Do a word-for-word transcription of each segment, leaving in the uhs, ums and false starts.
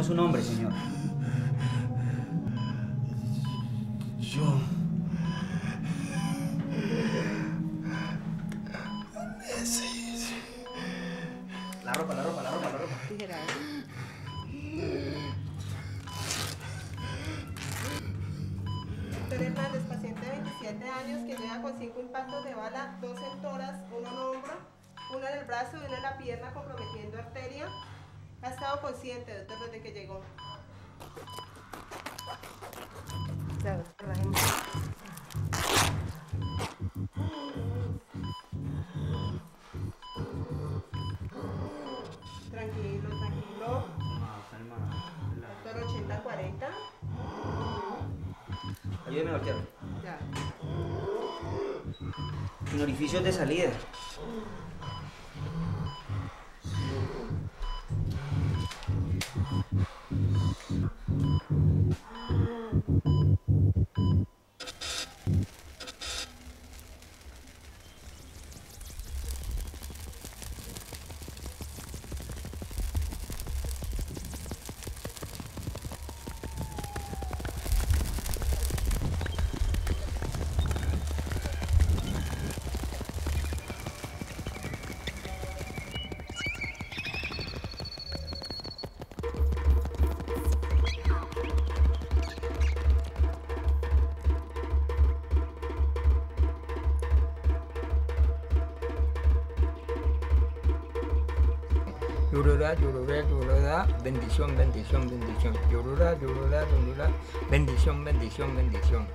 su nombre, señor? Yo... Sí, sí. La ropa, la ropa, la ropa, la ropa. Tijera. Doctor Hernández, paciente de veintisiete años que llega con cinco impactos de bala, dos en tórax, uno en hombro, uno en el brazo y uno en la pierna, comprometiendo arteria. Ha estado consciente, doctor, desde que llegó. Claro, relajemos. Tranquilo, tranquilo. Calma, Doctor, ochenta cuarenta. ayúdeme a voltear. Ya. Sin orificios de salida. Yorura, yorura, yorura, bendición, bendición, bendición. Yorura, yorura, yorura, bendición, bendición, bendición.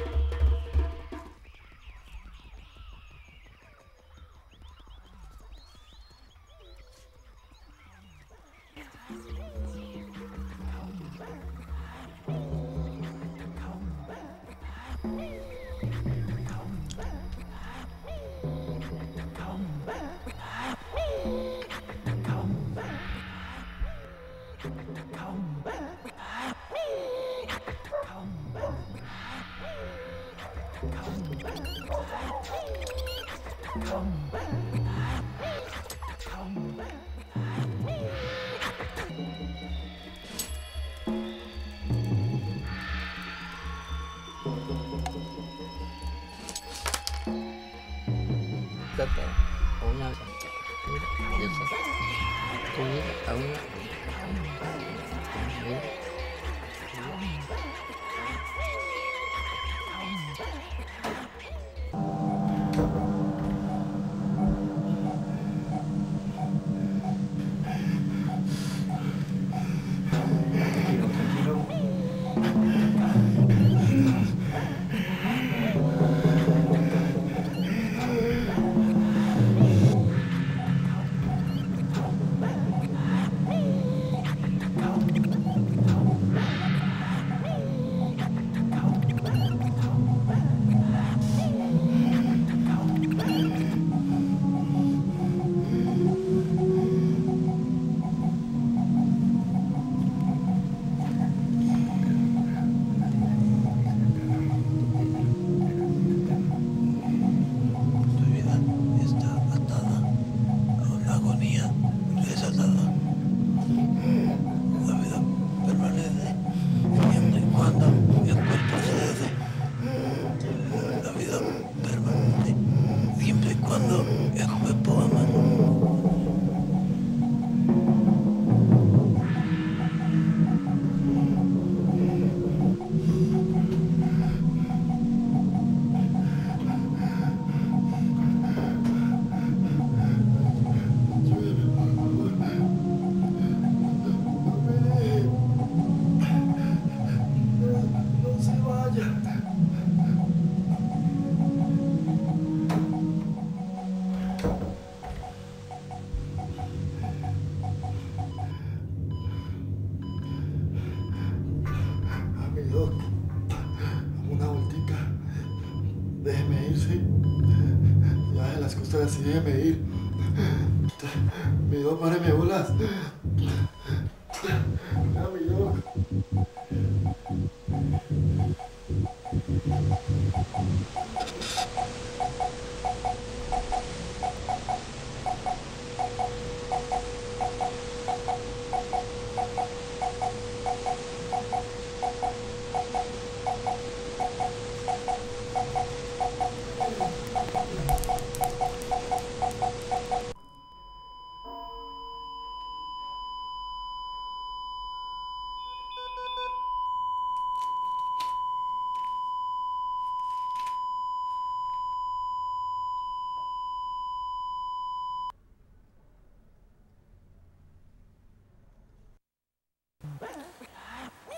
Tata, una, mira, esa, comida, a una, mira. Tranquilo, tranquilo. Tu vida está atada a una agonía desatada. La vida permanece siempre y cuando el cuerpo cede. La vida permanece siempre y cuando el cuerpo ama. No se vaya. A mi doc, una vueltica. Déjeme ir, sí. Ya de las costas así, déjeme ir. Mi doc, páreme bolas. A mi doc.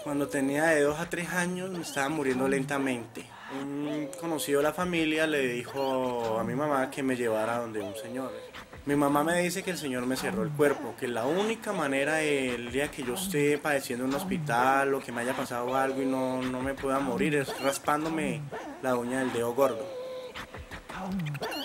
Cuando tenía de dos a tres años me estaba muriendo lentamente. Un conocido de la familia le dijo a mi mamá que me llevara donde un señor. Mi mamá me dice que el señor me cerró el cuerpo, que la única manera el día que yo esté padeciendo en un hospital o que me haya pasado algo y no, no me pueda morir es raspándome la uña del dedo gordo.